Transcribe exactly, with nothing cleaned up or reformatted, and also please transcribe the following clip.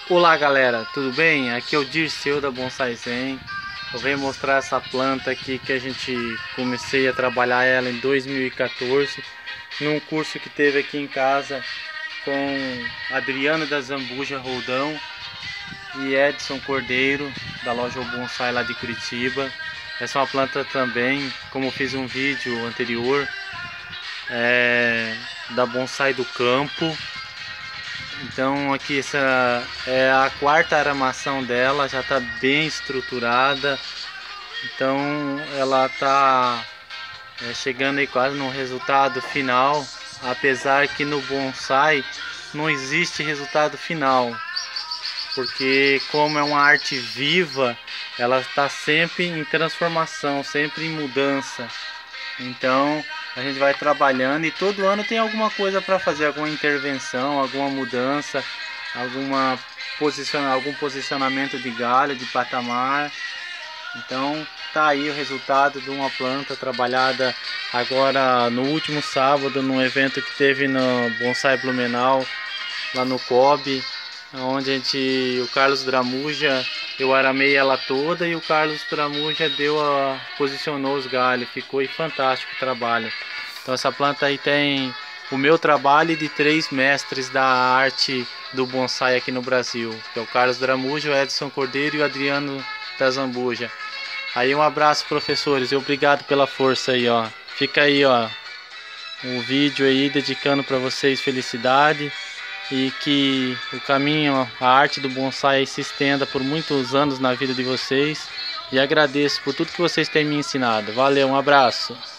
Olá galera, tudo bem? Aqui é o Dirceu da Bonsai Zen. Eu venho mostrar essa planta aqui que a gente comecei a trabalhar ela em dois mil e quatorze num curso que teve aqui em casa com Adriano da Zambuja Roldão e Edson Cordeiro da loja O Bonsai lá de Curitiba. Essa é uma planta também, como eu fiz um vídeo anterior, é, da Bonsai do Campo. Então aqui essa é a quarta aramação dela, já está bem estruturada. Então ela está é, chegando aí quase no resultado final, apesar que no bonsai não existe resultado final, porque como é uma arte viva, ela está sempre em transformação, sempre em mudança. Então a gente vai trabalhando e todo ano tem alguma coisa para fazer, alguma intervenção, alguma mudança, alguma posiciona, algum posicionamento de galho, de patamar. Então tá aí o resultado de uma planta trabalhada agora no último sábado, num evento que teve no Bonsai Blumenau, lá no Cobb, onde a gente, o Carlos Dramuja, eu aramei ela toda e o Carlos Dramuja deu a, posicionou os galhos, ficou aí fantástico o trabalho. Então essa planta aí tem o meu trabalho e de três mestres da arte do bonsai aqui no Brasil, que é o Carlos Dramuja, o Edson Cordeiro e o Adriano da Zambuja. Aí um abraço, professores, e obrigado pela força aí, ó. Fica aí, ó, um vídeo aí dedicando para vocês felicidade. E que o caminho, a arte do bonsai se estenda por muitos anos na vida de vocês. E agradeço por tudo que vocês têm me ensinado. Valeu, um abraço.